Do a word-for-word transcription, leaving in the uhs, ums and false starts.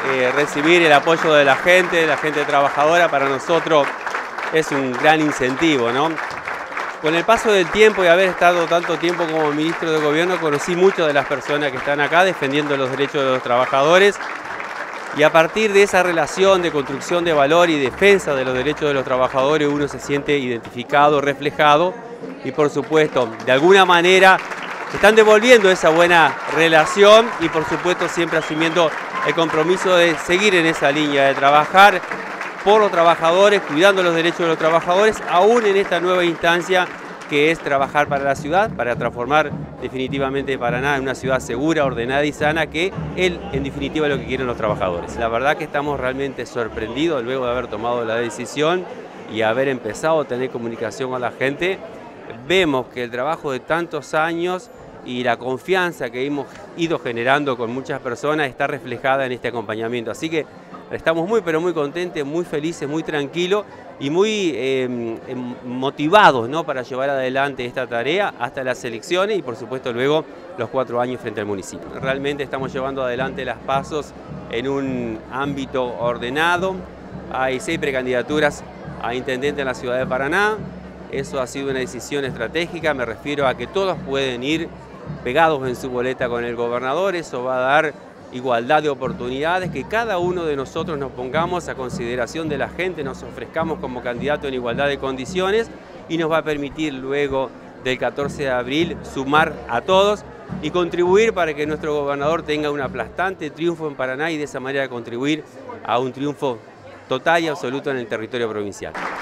eh, recibir el apoyo de la gente, de la gente trabajadora, para nosotros es un gran incentivo, ¿no? Con el paso del tiempo y haber estado tanto tiempo como ministro de Gobierno, conocí muchas de las personas que están acá defendiendo los derechos de los trabajadores, y a partir de esa relación de construcción de valor y defensa de los derechos de los trabajadores, uno se siente identificado, reflejado, y por supuesto, de alguna manera, están devolviendo esa buena relación y por supuesto siempre asumiendo el compromiso de seguir en esa línea, de trabajar por los trabajadores, cuidando los derechos de los trabajadores, aún en esta nueva instancia que es trabajar para la ciudad, para transformar definitivamente Paraná en una ciudad segura, ordenada y sana, que él, en definitiva, es lo que quieren los trabajadores. La verdad que estamos realmente sorprendidos luego de haber tomado la decisión y haber empezado a tener comunicación con la gente. Vemos que el trabajo de tantos años y la confianza que hemos ido generando con muchas personas está reflejada en este acompañamiento. Así que estamos muy, pero muy contentos, muy felices, muy tranquilos y muy eh, motivados, ¿no?, para llevar adelante esta tarea hasta las elecciones y por supuesto luego los cuatro años frente al municipio. Realmente estamos llevando adelante las pasos en un ámbito ordenado. Hay seis precandidaturas a intendente en la ciudad de Paraná. Eso ha sido una decisión estratégica, me refiero a que todos pueden ir pegados en su boleta con el gobernador. Eso va a dar igualdad de oportunidades, que cada uno de nosotros nos pongamos a consideración de la gente, nos ofrezcamos como candidato en igualdad de condiciones y nos va a permitir luego del catorce de abril sumar a todos y contribuir para que nuestro gobernador tenga un aplastante triunfo en Paraná y de esa manera contribuir a un triunfo total y absoluto en el territorio provincial.